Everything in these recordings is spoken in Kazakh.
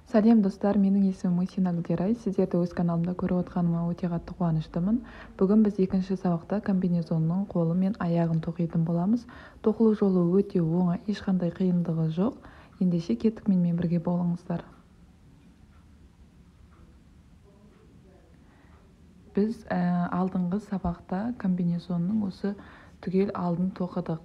Сәлем достар, менің есімім Мусина Гүлдерай. Сіздерді өз каналымда көріп отқаныма өте қатты қуаныштымын. Бүгін біз екінші сабақта комбинезонның қолы мен аяғын тоқитын боламыз. Тоқылу жолы өте оңай, ешқандай қиындығы жоқ. Ендеше кеттік, менімен бірге болыңыздар. Біз алдыңғы сабақта комбинезонның осы түгел алдын тоқыдық.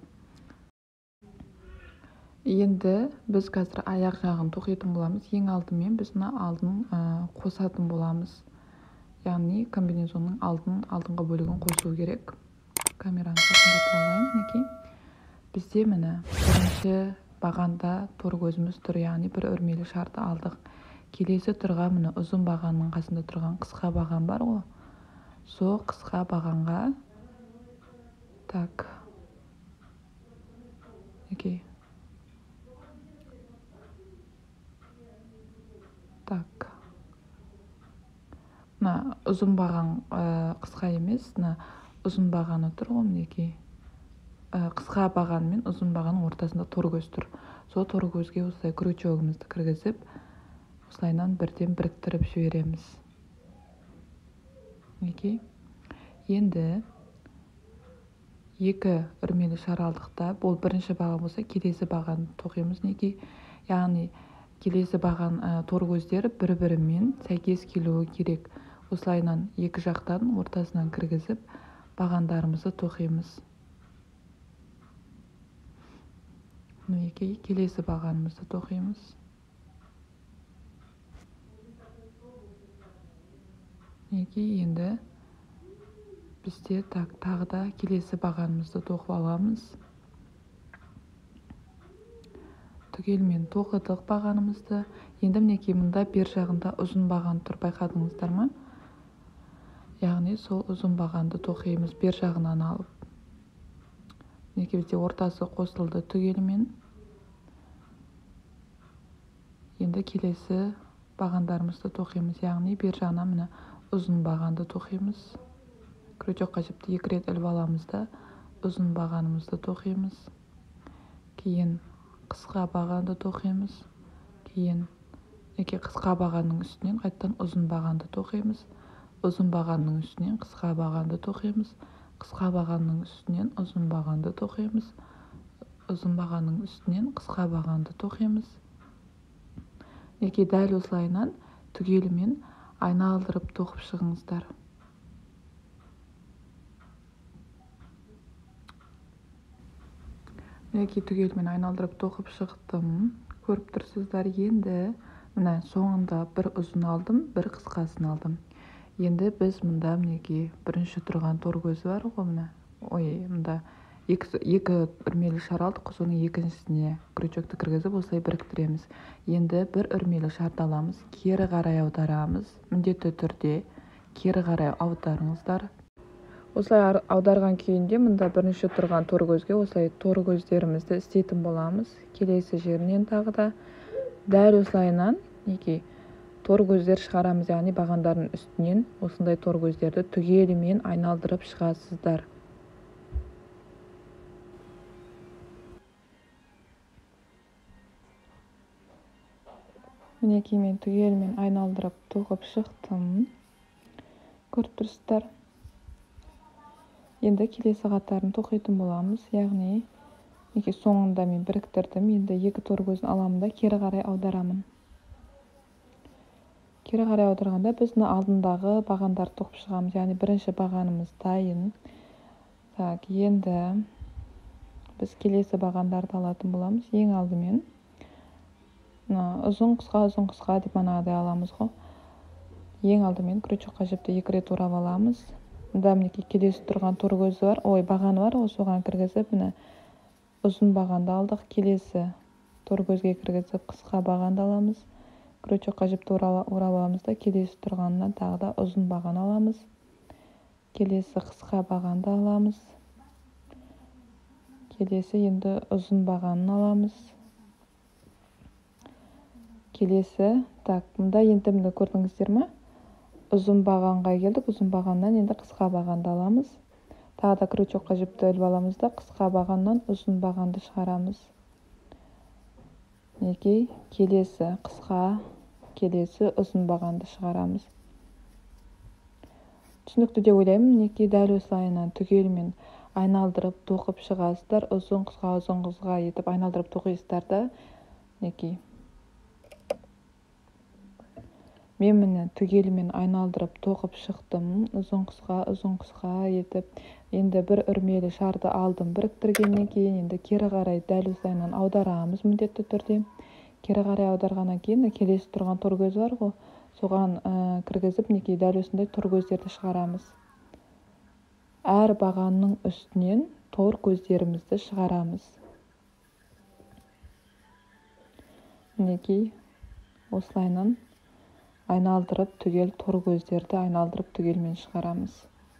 Енді біз қазір аяқ жағын тоқитын боламыз. Ең алдымен біз мына алдын қосатын боламыз. Яғни комбинезонның алдыңғы бөлігін қосу керек. Камераны жақындатып алайын, мінекей. Бізде міне бірінші бағанда тор көзіміз тұр, яғни бір өрмелі шарды алдық. Келесі тұрған міне ұзын бағанның қасында тұрған қысқа баған бар ғой. Сол қысқа бағанға мінекей. Мына ұзын баған қысқа емес, мына ұзын бағаны тұр ғой, мінекей. Қысқа баған мен ұзын бағаның ортасында тор көз тұр. Сол тор көзге осылай крючогымызды кіргізіп, осылайынан бірден біріктіріп жібереміз. Мінекей. Енді екі үрмелі шар алдықта, бұл бірінші баған болса, келесі бағаны тоқимыз, мінекей. Яғни келесі баған тор көздері бір-бірімен сәйкес келуі керек. Осылайынан екі жақтан ортасынан кіргізіп бағандарымызды тоқимыз. Мінекей, келесі бағанымызды тоқимыз. Мінекей, енді бізде тағы да келесі бағанымызды тоқып аламыз. Түгелмен тоқыдық бағанымызды. Енді мінекей, мұнда бер жағында ұзын баған тұр, байқадыңыздар ма? Яғни сол ұзын бағанды тоқимыз бер жағынан алып. Мінекей, бізде ортасы қосылды түгелмен. Енді келесі бағандарымызды тоқимыз, яғни бер жағынан міне ұзын бағанды тоқимыз. Крючокқа жіпті екі рет іліп аламыз да ұзын бағанымызды тоқимыз. Кейін қысқа бағанды тоқимыз. Кейін қысқа бағанның үстінен қайттан ұзын бағанды тоқимыз. Ұзын бағанның үстінен қысқа бағанды тоқимыз. Қысқа бағанның үстінен ұзын бағанды тоқимыз. Ұзын бағанның үстінен қысқа бағанды тоқимыз. Дәл осылайынан түгелімен айналдырып тоқып шығыңыздар. Мінекей, түгелмен айналдырып тоқып шықтым. Көріп тұрсыздар. Енді міне соңында бір ұзын алдым, бір қысқасын алдым. Енді біз мұнда мінекей бірінші тұрған тор көзі бар ғой, міне. Мұнда екі үрмелі шар алдық, соның екіншісіне крючокты кіргізіп осылай біріктіреміз. Енді бір үрмелі шарды аламыз, кері қарай аударамыз. Міндетті түрде кері қарай аударыңыздар. Осылай аударған күйінде мұнда бірінші тұрған тор көзге осылай тор көздерімізді істейтін боламыз. Келесі жерінен тағы да дәл осылайынан тор көздер шығарамыз, яғни бағандардың үстінен осындай тор көздерді түгелімен айналдырып шығасыздар. Мінекей, мен түгелімен айналдырып тоқып шықтым. Көріп тұрсыздар. Енді келесі қатарын тоқитын боламыз, яғни соңында мен біріктірдім. Енді екі тор көзін аламын да кері қарай аударамын. Кері қарай аударғанда біз алдындағы бағандарды тоқып шығамыз, яғни бірінші бағанымыз дайын. Енді біз келесі бағандарды алатын боламыз. Ең алдымен ұзын қысқа деп манағыдай аламыз ғой. Ең алдымен крючокқа жіпті екі рет орап аламыз. Мұнда мінекей келесі тұрған тор көзі бар, бағаны бар, соған кіргізіп, міне ұзын бағанды алдық. Келесі тор көзге кіргізіп қысқа бағанды аламыз. Крючокқа жіпті орап аламыз да келесі тұрғанынан тағы да ұзын баған аламыз. Келесі қысқа бағанды аламыз. Келесі енді ұзын бағанын аламыз. Келесі, мұнда енді міне көрдіңіздер ме? Ұзын бағанға келдік, ұзын бағаннан енді қысқа бағанды аламыз. Тағы да крючокқа жіпті іліп аламыз да қысқа бағаннан ұзын бағанды шығарамыз. Мінекей, келесі қысқа келесі ұзын бағанды шығарамыз. Түсінікті деп ойлаймын. Мінекей дәл осылайынан түгелімен айналдырып тоқып шығасыздар. Ұзын қысқа етіп айналдырып тоқисыздар да. Мінекей. Мен міне түгелімен айналдырып тоқып шықтым. Ұзын қысқа етіп. Енді бір үрмелі шарды алдым. Біріктіргеннен кейін енді кері қарай дәл осылайынан аударамыз міндетті түрде. Кері қарай аударғаннан кейін келесі тұрған торкөз бар ғой, соған кіргізіп мінекей дәл осындай торкөздерді шығарамыз. Әр бағанның үстінен торкөздерімізді шығарамыз. Мінекей осылайынан айналдырып түгел торкөздерді айналдырып түгелмен шығарамыз.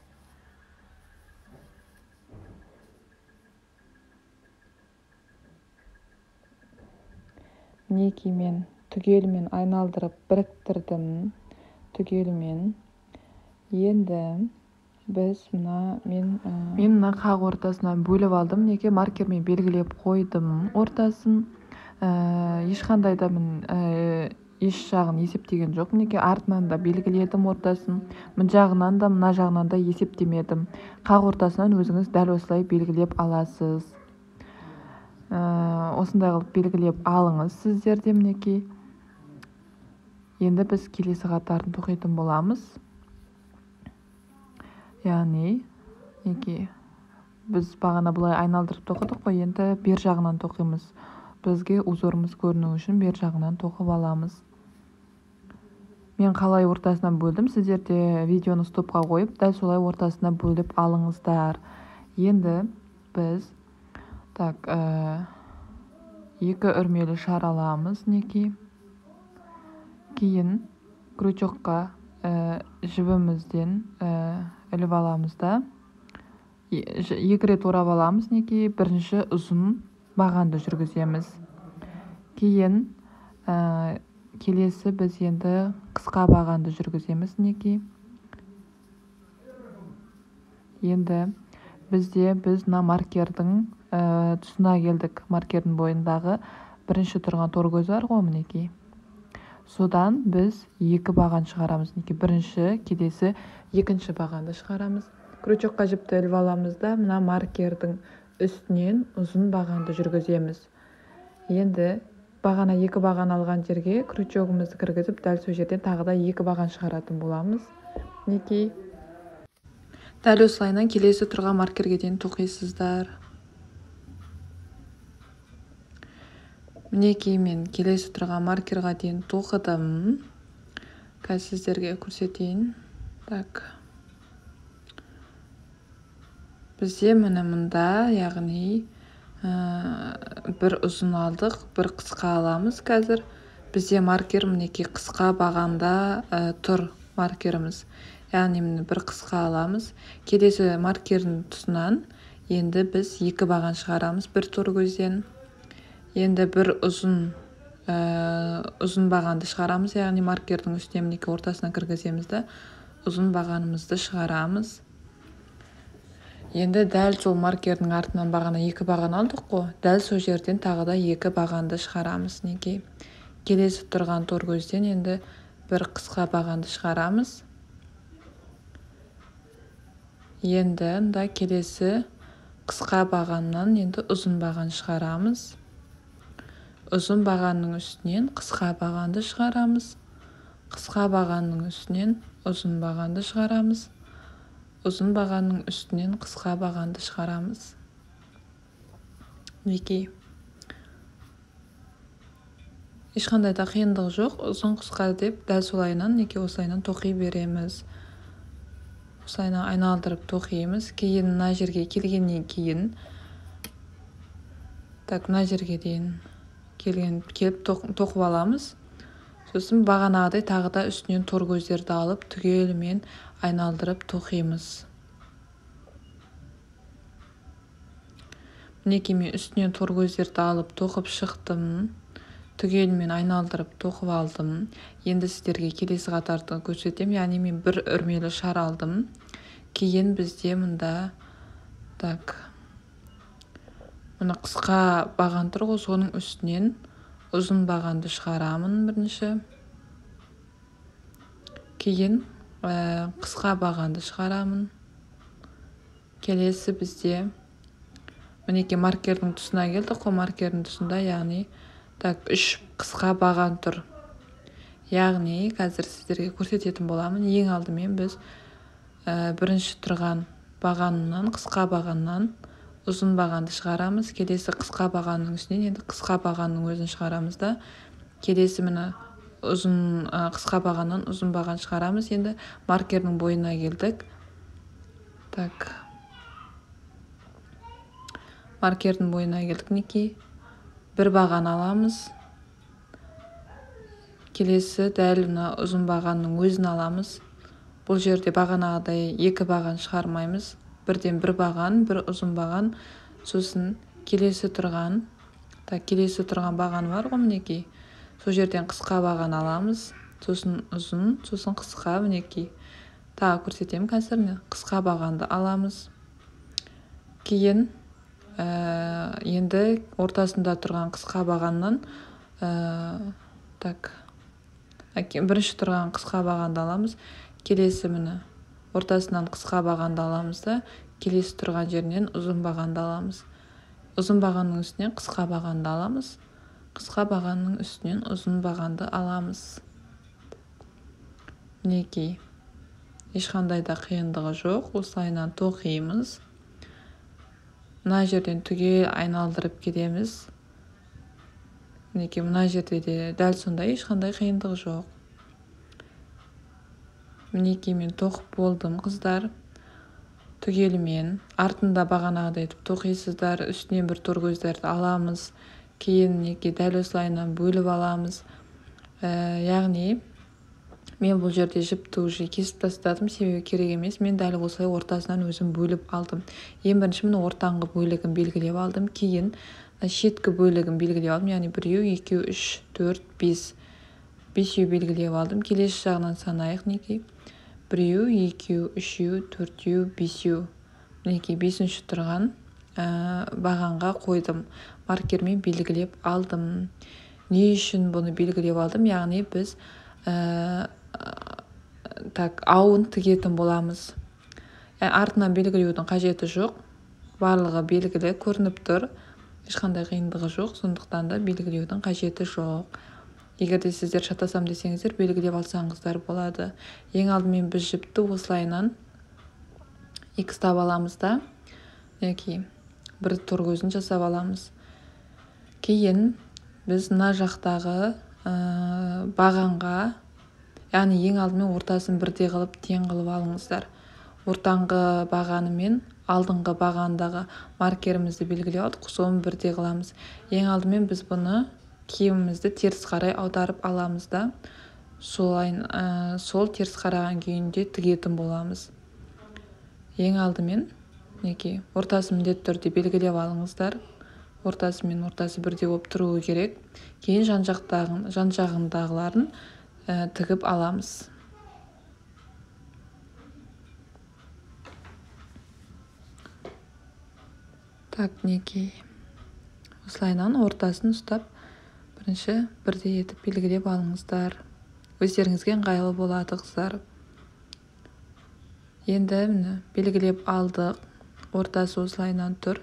Мінекей мен түгелмен айналдырып біріктірдім. Түгелмен. Енді біз мен мына қақ ортасынан бөліп алдым. Мінекей маркермен белгілеп қойдым ортасын. Ешқандай да еш жағын есептеген жоқ. Мінекей артынан да белгіледім ортасын. Мына жағынан да, мына жағынан да есептемедім. Қақ ортасынан өзіңіз дәл осылай белгілеп аласыз. Осындай қылып белгілеп алыңыз сіздер де. Мінекей. Енді біз келесі қатарын тоқитын боламыз. Яғни, біз бағана бұлай айналдырып тоқыдық қой, енді бер жағынан тоқимыз. Бізге узорымыз көріну үшін бер жағынан тоқып аламыз. Мен қалай ортасынан бөлдім, сіздер де видеоны стопқа қойып, дәл солай ортасына бөліп алыңыздар. Енді біз екі үрмелі шар аламыз. Кейін крючокқа жібімізден іліп аламыз да. Екі рет орап аламыз. Бірінші ұзын бағанды жүргіземіз. Кейін келесі біз енді қысқа бағанды жүргіземіз. Енді біз мына маркердің тұсына келдік. Маркердің бойындағы бірінші тұрған торкөз бар ғой, мінекей. Содан біз екі баған шығарамыз. Бірінші, келесі екінші бағанды шығарамыз. Крючокқа жіпті іліп аламыз да, мына маркердің үстінен ұзын бағанды жүргіземіз. Енді бағана екі баған алған жерге крючогымызды кіргізіп, дәл сол жерден тағы да екі баған шығаратын боламыз. Дәл осылайынан келесі тұрған маркерге дейін тоқисыздар. Мінекей мен келесі тұрған маркерға дейін тоқыдым. Қазір сіздерге көрсетейін. Бізде мұнда, яғни бір ұзын алдық, бір қысқа аламыз қазір. Бізде маркер мінекей қысқа бағанда тұр маркеріміз. Яғни бір қысқа аламыз. Келесі маркердің тұсынан енді біз екі баған шығарамыз бір торкөзден. Енді бір ұзын бағанды шығарамыз. Яғни маркердің үстіне мінекей ортасына кіргіземіз де ұзын бағанымызды шығарамыз. Енді дәл сол маркердің артынан бағана екі баған алдық қой. Дәл сол жерден тағы да екі бағанды шығарамыз. Келесі тұрған торкөзден енді бір қысқа бағанды шығарамыз. Енді келесі қысқа бағаннан енді ұзын баған шығарамыз. Ұзын бағанның үстінен қысқа бағанды шығарамыз. Қысқа бағанның үстінен ұзын бағанды шығарамыз. Ұзын бағанның үстінен қысқа бағанды шығарамыз. Ешқандай да қиындық жоқ. Ұзын қысқа деп дәл солайынан осылайынан тоқи береміз. Осылайынан айналдырып тоқимыз. Кейін мына жерге келгеннен кейін мына жерге дейін келіп тоқып аламыз. Сосын бағанағыдай тағы да үстінен торкөздерді алып түгелімен айналдырып тоқимыз. Мінекей мен үстінен торкөздерді алып тоқып шықтым. Түгелімен айналдырып тоқып алдым. Енді сіздерге келесі қатарды көрсетем. Яғни мен бір үрмелі шар алдым. Кейін бізде мұнда мұны қысқа баған тұр ғой, соның үстінен ұзын бағанды шығарамын бірінші. кейін қысқа бағанды шығарамын. Келесі бізде мінекей маркердің тұсына келдік қой, маркердің тұсында, яғни так 3 қысқа баған тұр. Яғни қазір сіздерге көрсететін боламын. Ең алдымен біз бірінші тұрған бағаннан, қысқа бағаннан ұзын бағанды шығарамыз. Келесі қысқа бағанның үстінен енді қысқа бағанның өзін шығарамыз да, келесі міне қысқа бағаннан ұзын баған шығарамыз. Енді маркердің бойына келдік. Так, маркердің бойына келдік. Мінекей бір баған аламыз. Келесі дәл мына ұзын бағанның өзін аламыз. Бұл жерде бағанағыдай 2 баған шығармаймыз. Бірден бір баған, бір ұзын баған, сосын келесі тұрған баған бар ғой, мінекей. Сол жерден қысқа баған аламыз, сосын ұзын, сосын қысқа, мінекей. Тағы көрсетемін қазір. Қысқа бағанды аламыз. Кейін енді ортасында тұрған қысқа бағаннан бірінші тұрған қысқа бағанды аламыз. Келесі міне ортасынан қысқа бағанды аламыз да, келесі тұрған жерінен ұзын бағанды аламыз. Ұзын бағанның үстінен қысқа бағанды аламыз. Қысқа бағанның үстінен ұзын бағанды аламыз. Мінекей. Ешқандай да қиындығы жоқ. Осылайынан тоқимыз. Мына жерден түгел айналдырып кетеміз. Мінекей, мына жерде де дәл сондай, ешқандай қиындығы жоқ. Мінекей, мен тоқып болдым, қыздар. Түгелімен артында бағанағыдай етіп тоқисыздар. Үстінен бір торкөздерді аламыз. Кейін мінекей дәл осылайынан бөліп аламыз. Яғни мен бұл жерде жіпті уже кесіп тастадым, себебі керек емес. Мен дәл осылай ортасынан өзім бөліп алдым. Ең бірінші міне ортаңғы бөлігін белгілеп алдым. Кейін шеткі бөлігін белгілеп алдым. Яғни 1, 2, 3, 4, 5. 5 белгілеп алдым. Келесі жағынан санайық. Мінекей 1, 2, 3, 4, 5. Мінекей 5-ші тұрған бағанға қойдым. Маркермен белгілеп алдым. Не үшін бұны белгілеп алдым? Яғни біз ауын тігетін боламыз. Артынан белгілеудің қажеті жоқ. Барлығы белгілі көрініп тұр. Ешқандай қиындығы жоқ. Сондықтан да белгілеудің қажеті жоқ. Егер де сіздер шатасам десеңіздер, белгілеп алсаңыздар болады. Ең алдымен біз жіпті осылайынан икстап аламыз да, бір торкөзін жасап аламыз. Кейін біз мына жақтағы бағанға, яғни ең алдымен ортасын бірдей қылып тең қылып алыңыздар. Ортаңғы бағаны мен алдыңғы бағандағы маркерімізді белгілеп алдық, соны бірдей қыламыз. Ең алдымен біз бұны киімімізді теріс қарай аударып аламыз да, сол теріс қараған күйінде тігетін боламыз. Ең алдымен ортасы міндетті түрде белгілеп алыңыздар. Ортасы мен ортасы бірдей болып тұруы керек. Кейін жан жағындағыларын тігіп аламыз. Так, мінекей. Осылайынан ортасын ұстап, бірінші бірдей етіп белгілеп алыңыздар. Өздеріңізге ыңғайлы болады, қыздар. Енді белгілеп алдық. Ортасы осылайынан тұр.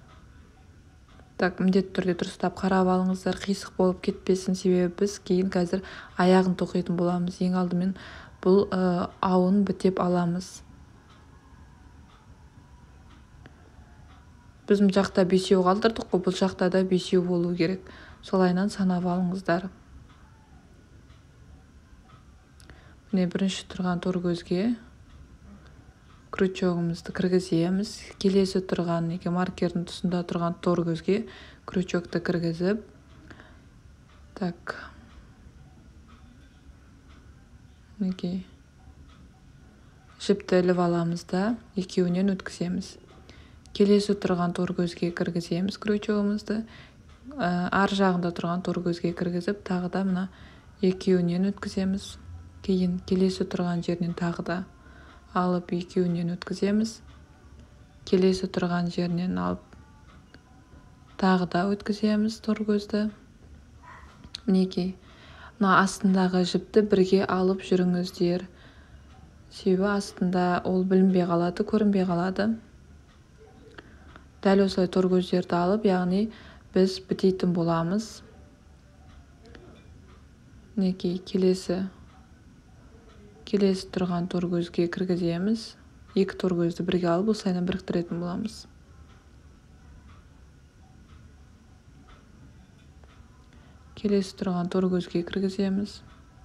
Так, міндетті түрде дұрыстап қарап алыңыздар, қисық болып кетпесін, себебі біз кейін қазір аяғын тоқитын боламыз. Ең алдымен бұл ауын бітеп аламыз. Біз бұл жақта 5 қалдырдық қой, бұл жақта да 5 болу керек. Солайынан санап алыңыздар. Міне бірінші тұрған торкөзге крючогымызды кіргіземіз. Келесі тұрған маркердің тұсында тұрған торкөзге крючокты кіргізіп, так, жіпті іліп аламыз да, екеуінен өткіземіз. Келесі тұрған торкөзге кіргіземіз крючогымызды. Ар жағында тұрған торкөзге кіргізіп, тағы да мына екеуінен өткіземіз. Кейін келесі тұрған жерінен тағы да алып екеуінен өткіземіз. Келесі тұрған жерінен алып тағы да өткіземіз торкөзді. Мінекей, мына астындағы жіпті бірге алып жүріңіздер. себебі астында ол білінбей қалады, көрінбей қалады. Дәл осылай тор көздерді алып, яғни біз бітейтін боламыз. Мінекей келесі тұрған тор көзге кіргіземіз. Екі тор көзді бірге алып, осылайынан біріктіретін боламыз. Келесі тұрған тор көзге кіргіземіз.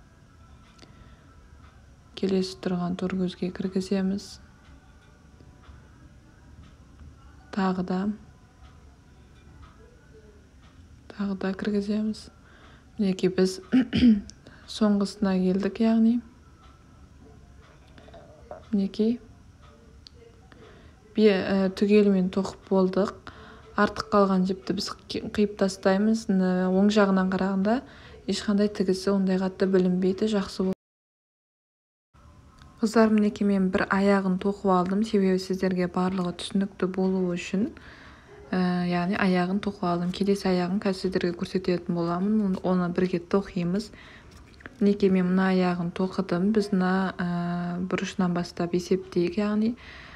Келесі тұрған тор көзге кіргіземіз. Тағы да кіргіземіз. Мінекей біз соңғысына келдік, яғни. Мінекей түгелімен тоқып болдық. Артық қалған жіпті біз қиып тастаймыз. Оң жағынан қарағанда ешқандай тігісі ондай қатты білінбейді, жақсы болды. Қыздар, мінекей мен бір аяғын тоқып алдым, себебі сіздерге барлығы түсінікті болуы үшін. Яғни аяғын тоқып алдым. Келесі аяғын қазір сіздерге көрсететін боламын. Оны бірге тоқимыз. Мінекей мен мына аяғын тоқыдым. Біз мына бұрышынан бастап есептейік, яғни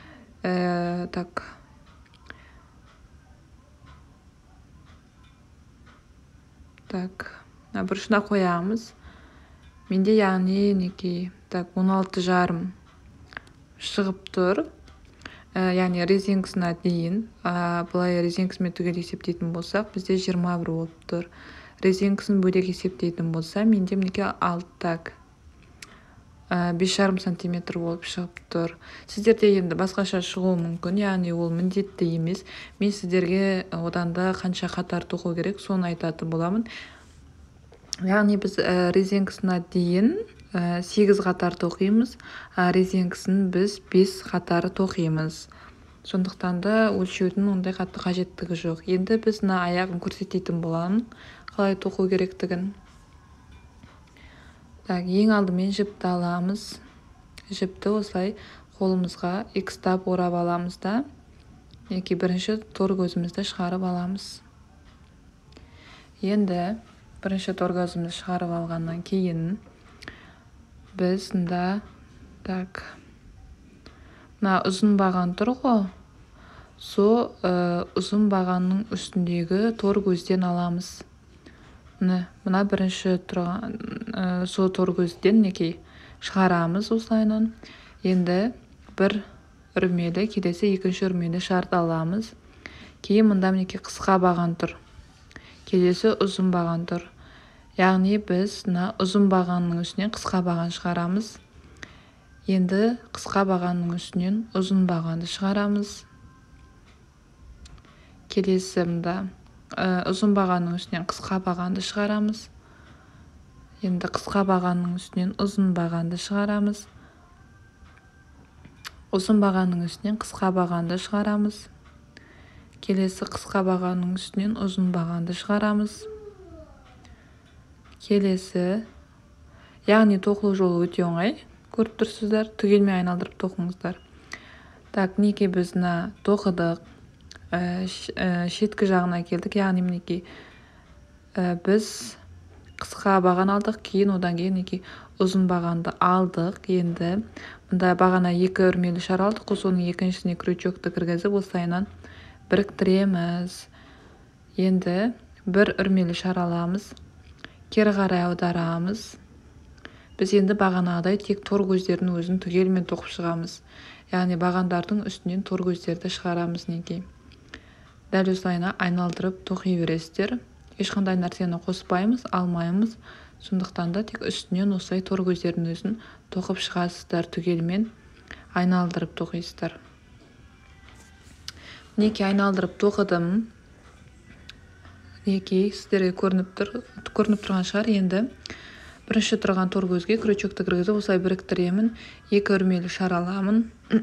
бұрышына қоямыз. Менде яғни мінекей 16,5 шығып тұр. Яғни резинкасына дейін. Бұлай резинкасымен түгел есептейтін болсақ, бізде 21 болып тұр. Резинкасын бөлек есептейтін болса, менде мінекей 5,5 сантиметр болып шығып тұр. Сіздерде енді басқаша шығуы мүмкін, яғни ол міндетті емес. Мен сіздерге одан да қанша қатар тоқу керек, соны айтатын боламын. Яғни біз резинкасына дейін 8 қатар тоқимыз, резинкасын біз 5 қатар тоқимыз. Сондықтан да өлшеудің ондай қатты қажеттігі жоқ. Енді біз мына аяғын көрсететін боламын, қалай тоқу керектігін. Ең алдымен жіпті аламыз. Жіпті осылай қолымызға икстап орап аламыз да, бірінші тор көзімізді шығарып аламыз. Енді бірінші тор көзімізді шығарып алғаннан кейін біз мына ұзын баған тұр ғой, сол ұзын бағанның үстіндегі тор көзден аламыз. Мына бірінші тұрған сол тор көзден шығарамыз осылайынан. Енді бір үрмелі, келесі екінші үрмелі шарт аламыз. Кейін мұнда қысқа баған тұр. Келесі ұзын баған тұр. Яғни біз ұзын бағанның үстінен қысқа баған шығарамыз. Енді қысқа бағанның үстінен ұзын бағанды шығарамыз. Келесі ұзын бағанның үстінен қысқа бағанды шығарамыз. Енді қысқа бағанның үстінен ұзын бағанды шығарамыз. Ұзын бағанның үстінен қысқа бағанды шығарамыз. Келесі қысқа бағанның үстінен ұзын бағанды шығарамыз. Келесі, яғни тоқылу жолы өте оңай, көріп тұрсыздар, түгелмен айналдырып тоқыңыздар. Мінекей біз тоқыдық, шеткі жағына келдік, яғни мінекей біз қысқа баған алдық, кейін одан кейін ұзын бағанды алдық. Енді мұнда бағана 2 үрмелі шар алдық, соның екіншісіне крючокты кіргізіп осылайынан біріктіреміз. Енді бір үрмелі шар аламыз, кері қарай аударамыз. Біз енді бағанағыдай тек тор көздердің өзін түгелмен тоқып шығамыз. Яғни бағандардың үстінен тор көздерді шығарамыз. Дәл осылайына айналдырып тоқи бересіздер. Ешқандай нәрсені қоспаймыз, алмаймыз. Сондықтан да тек үстінен осылай тор көздердің өзін тоқып шығасыздар, түгелмен айналдырып тоқисыздар. Айналдырып тоқыдым. Сіздерге көрініп тұрған шығар. Енді бірінші тұрған тор көзге крючокты кіргізіп осылай біріктіремін. 2 үрмелі шар аламын.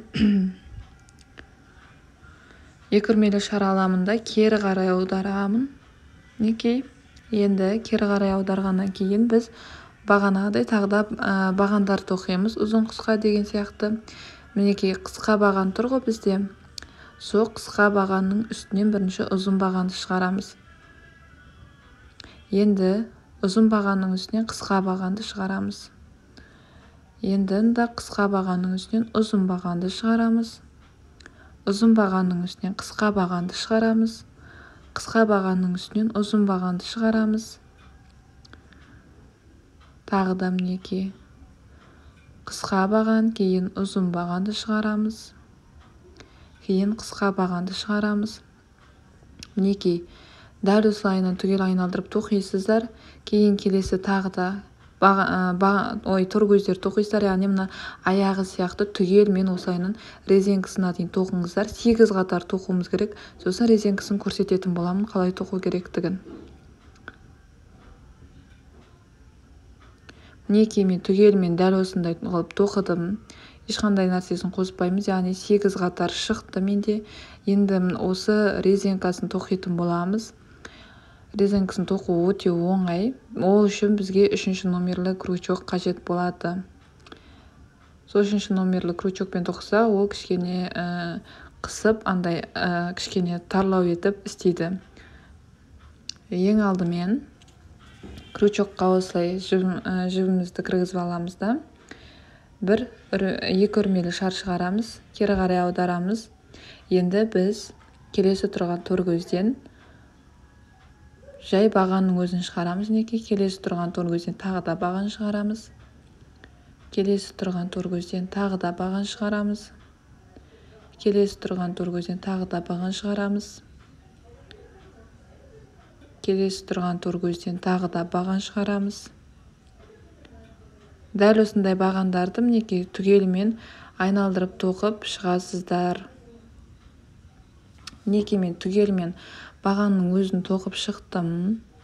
2 үрмелі шар аламын да кері қарай аударамын. Енді кері қарай аударғаннан кейін біз бағанағыдай тағы да бағандар тоқимыз, ұзын қысқа деген сияқты. Қысқа баған тұр ғой бізде. Сол қысқа бағанның үстінен бірінші ұзын бағанды шығарамыз. Енді ұзын бағанның үстінен қысқа бағанды шығарамыз. Енді мында қысқа бағанның үстінен ұзын бағанды шығарамыз. Ұзын бағанның үстінен қысқа бағанды шығарамыз. Қысқа бағанның үстінен ұзын бағанды шығарамыз. Тағы да мінекей қысқа баған, кейін ұзын бағанды шығарамыз. Кейін қысқа бағанды шығарамыз. Мінекей дәл осылайынан түгел айналдырып тоқисыздар. Кейін келесі тағы да торкөздер тоқисыздар. Яғни мына аяғы сияқты түгелмен осылайынан резинкасына дейін тоқыңыздар. 8 қатар тоқуымыз керек. Сосын резинкасын көрсететін боламын, қалай тоқу керектігін. Мінекей мен түгелмен дәл осындай қылып тоқыдым. Ешқандай нәрсесін қоспаймыз. Яғни 8 қатар шықты менде. Енді осы резинкасын тоқитын боламыз. Резинкасын тоқу өте оңай. Ол үшін бізге 3 номерлі крючок қажет болады. Сол 3 номерлі крючокпен тоқса, ол кішкене қысып, андай кішкене тарлау етіп істейді. Ең алдымен крючокқа осылай жібімізді кіргізіп аламыз да. 2 үрмелі шар шығарамыз, кері қарай аударамыз. Енді біз келесі тұрған торкөзден жай бағанның өзін шығарамыз. Неке келесі тұрған торкөзден тағы да баған шығарамыз. Келесі тұрған торкөзден тағы да баған шығарамыз. Келесі тұрған торкөзден тағы да баған шығарамыз. Келесі тұрған торкөзден тағы да баған шығарамыз. Дәл осындай бағандарды мінекей түгелмен айналдырып тоқып шығасыздар. Мінекей мен түгелмен бағанның өзін тоқып шықтым.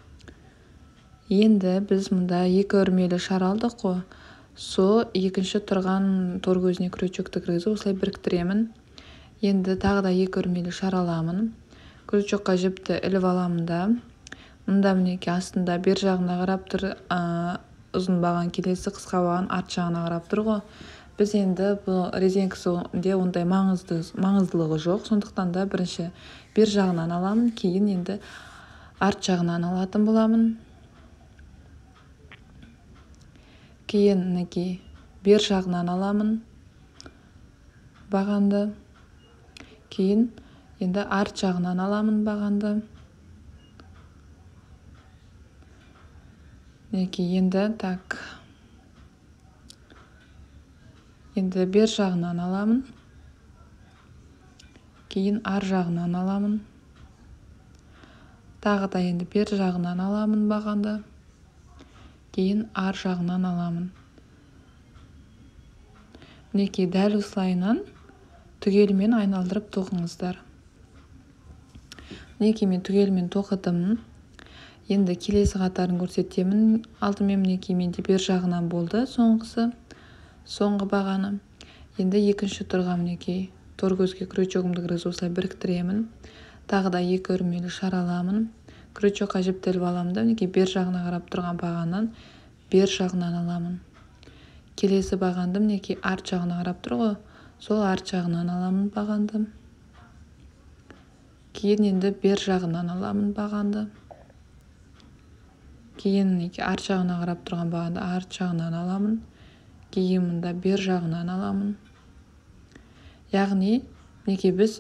Енді біз мұнда 2 үрмелі шар алдық қой. Со екінші тұрған торкөзіне крючокты кіргізіп осылай біріктіремін. Енді тағы да 2 үрмелі шар аламын. Крючокқа жіпті іліп аламын да. Мұнда мінекей астында бер жағына қарап тұр, ұзын баған, келесі қысқа баған арт жағына қарап тұр ғой. Біз енді бұл резинкасында ондай маңыздылығы жоқ. Сондықтан да бірінші бер жағынан аламын, кейін енді арт жағынан алатын боламын. Кейін мінекей бер жағынан аламын бағанды. Кейін енді арт жағынан аламын бағанды. Мінекей енді енді бер жағынан аламын. Кейін ар жағынан аламын. Тағы да енді бер жағынан аламын бағанды. Кейін ар жағынан аламын. Мінекей дәл осылайынан түгелмен айналдырып тоқыңыздар. Мінекей мен түгелмен тоқыдым. Енді келесі қатарын көрсетемін. Алдымен мінекей менде бер жағынан болды соңғысы, соңғы бағаны. Енді екінші тұрған мінекей торкөзге крючогымды кіргізіп осылай біріктіремін. Тағы да 2 үрмелі шар аламын. Крючокқа жіпті іліп аламын да, мінекей бер жағына қарап тұрған бағаннан бер жағынан аламын. Келесі бағанды мінекей арт жағына қарап тұр ғой, сол арт жағынан аламын бағанды. Кейін енді бер жағынан аламын бағанды. Кейін арт жағына қарап тұрған бағанды арт жағынан аламын. Кейін мұнда бер жағынан аламын. Яғни мінекей біз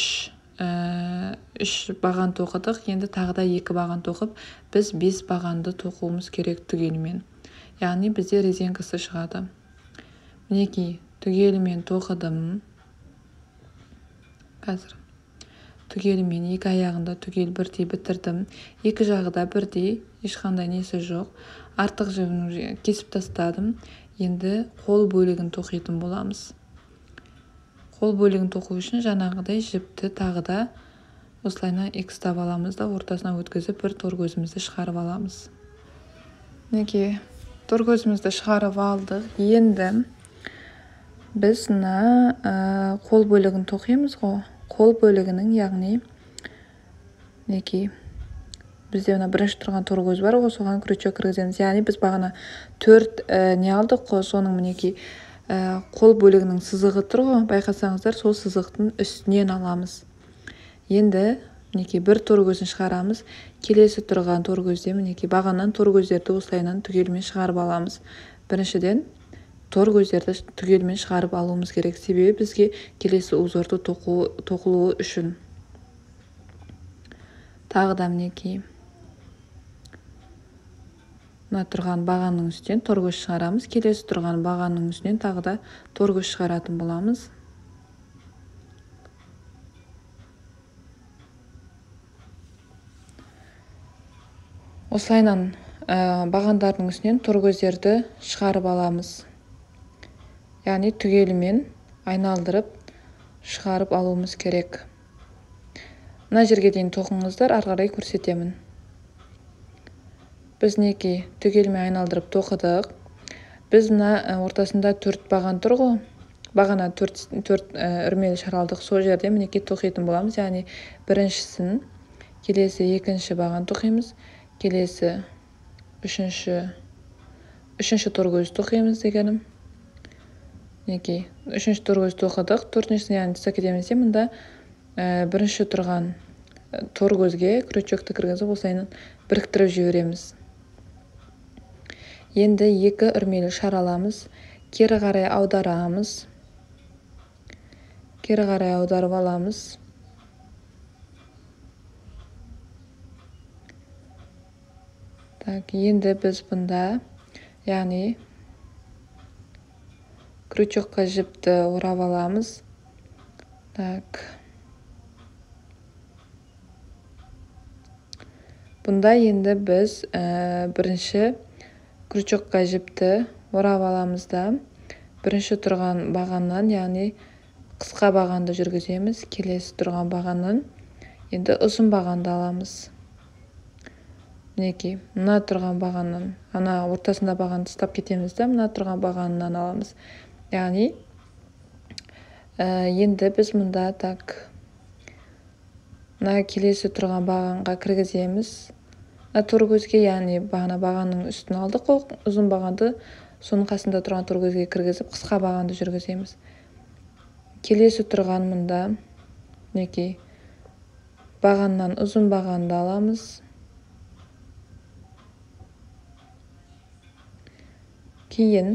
3 баған тоқыдық. Енді тағы да 2 баған тоқып, біз 5 бағанды тоқуымыз керек түгелмен. Яғни бізде резинкасы шығады. Мінекей түгелмен тоқыдым. Қазір түгелмен 2 аяғында түгел бірдей бітірдім. 2 жағы да бірдей, ешқандай несі жоқ. Артық жібін кесіп тастадым. Енді қол бөлігін тоқитын боламыз. Қол бөлігін тоқу үшін жаңағыдай жіпті тағы да осылайна экстап аламыз да ортасына өткізіп бір торкөзімізді шығарып аламыз. Мінекей торкөзімізді шығарып алдық. Енді біз қол бөлігін тоқимыз ғой. Қол бөлігінің, яғни мінекей бізде бірінші тұрған торкөз бар ғой, соған крючок кіргіземіз. Яғни біз бағана 4 не алдық қой, соның мінекей қол бөлігінің сызығы тұр ғой, байқасаңыздар, сол сызықтың үстінен аламыз. Енді мінекей бір торкөзін шығарамыз. Келесі тұрған торкөзде мінекей бағаннан торкөздерді осылайынан түгелмен шығарып аламыз. Біріншіден тор көздерді түгелмен шығарып алуымыз керек, себебі бізге келесі узорды тоқылуы үшін. Тағы да мінекей мына тұрған бағанның үстінен тор көз шығарамыз, келесі тұрған бағанның үстінен тағы да тор көз шығаратын боламыз. Осылайынан бағандардың үстінен тор көздерді шығарып аламыз. Яғни түгелімен айналдырып шығарып алуымыз керек. Мына жерге дейін тоқыңыздар, ары қарай көрсетемін. Біз мінекей түгелімен айналдырып тоқыдық. Біз мына ортасында 4 баған тұр ғой. Бағана 4 үрмелі шаралдық, сол жерде мінекей тоқитын боламыз. Яғни біріншісін, келесі екінші баған тоқимыз, келесі үшінші тор көз тоқимыз дегенім. Мінекей үшінші тор көз тоқыдық. Төртіншісін яғни тастап кетеміз де, мұнда бірінші тұрған тор көзге крючокты кіргізіп осылайынан біріктіріп жібереміз. Енді 2 үрмелі шар аламыз, кері қарай аударамыз. Кері қарай аударып аламыз. Так, енді біз бұнда, яғни крючокқа жіпті орап аламыз. Так. Бұнда енді біз бірінші крючокқа жіпті орап аламыз да, бірінші тұрған бағаннан, яғни қысқа бағанды жүргіземіз, келесі тұрған бағаннан енді ұзын бағанды аламыз. Мінекей, мына тұрған бағаннан, ана ортасында бағанды тастап кетеміз да, мына тұрған бағаннан аламыз. Яғни енді біз мұнда так, мына келесі тұрған бағанға кіргіземіз. Тор көзге, яғни бағанның үстін алдық, ұзын бағанды соның қасында тұрған тор көзге кіргізіп, қысқа бағанды жүргіземіз. Келесі тұрған мұнда, мінекей, бағаннан ұзын бағанды аламыз. Кейін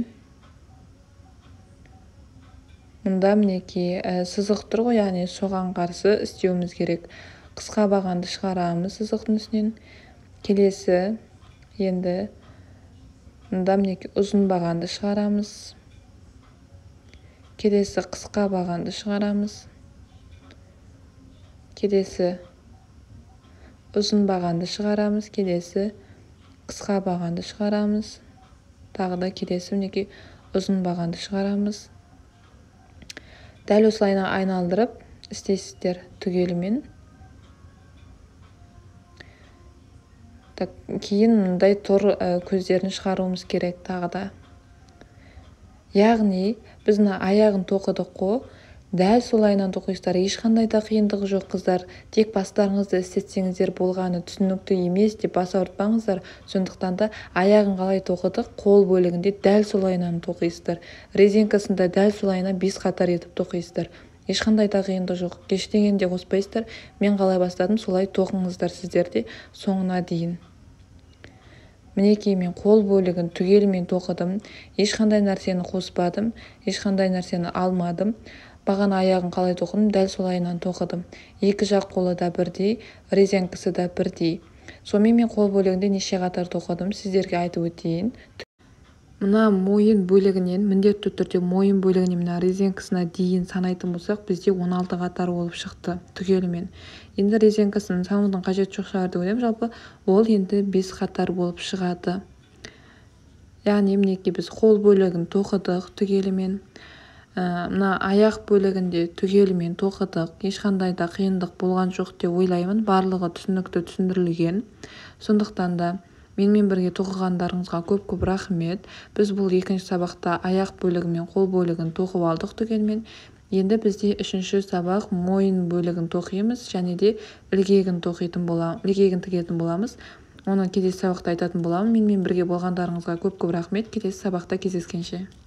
мұнда мінекей сызық тұр ғой, яғни соған қарсы істеуіміз керек. Қысқа бағанды шығарамыз сызықтың үстінен. Келесі енді мұнда мінекей ұзын бағанды шығарамыз. Келесі қысқа бағанды шығарамыз. Келесі ұзын бағанды шығарамыз. Келесі қысқа бағанды шығарамыз. Тағы да келесі мінекей ұзын бағанды шығарамыз. Дәл осылайна айналдырып істейсіздер түгелімен. Кейін мұндай тор көздерін шығаруымыз керек тағы да. Яғни біз аяғын тоқыдық қой, дәл солайынан тоқисыздар. Ешқандай да қиындығы жоқ қыздар. Тек бастарыңызды істетсеңіздер болғаны, түсінікті емес деп бас ауыртпаңыздар. Сондықтан да аяғын қалай тоқыдық, қол бөлігінде дәл солайынан тоқисыздар. Резинкасында дәл солайынан 5 қатар етіп тоқисыздар. Ешқандай да қиындығы жоқ. Ештеңені қоспайсыздар. Мен қалай бастадым, солай тоқыңыздар сіздер де соңына дейін. Мінекей мен қол бөлігін түгелімен тоқыдым. Ешқандай нәрсені қоспадым, ешқандай нәрсені алмадым. Бағана аяғын қалай тоқыдым, дәл солайынан тоқыдым. Екі жақ қолы да бірдей, резинкасы да бірдей. Сонымен мен қол бөлігінде неше қатар тоқыдым, сіздерге айтып өтейін. Мына мойын бөлігінен, міндетті түрде мойын бөлігінен мына резинкасына дейін санайтын болсақ, бізде 16 қатар болып шықты түгелімен. Енді резинкасын санаудың қажеті жоқ шығар деп ойлаймын. Жалпы ол енді 5 қатар болып шығады. Яғни мінекей біз қол бөлігін тоқыдық түгелімен. Мына аяқ бөлігінде түгелімен тоқыдық. Ешқандай да қиындық болған жоқ деп ойлаймын. Барлығы түсінікті түсіндірілген. Сондықтан да менімен бірге тоқығандарыңызға көп рахмет. Біз бұл екінші сабақта аяқ бөлігі мен қол бөлігін тоқып алдық түгелімен. Енді бізде үшінші сабақ мойын бөлігін тоқимыз және де ілгегін тігетін боламыз. Оны келесі сабақта айтатын боламын. Менімен бірге болғандарыңызға көп рахмет. Келесі сабақта кездескенше.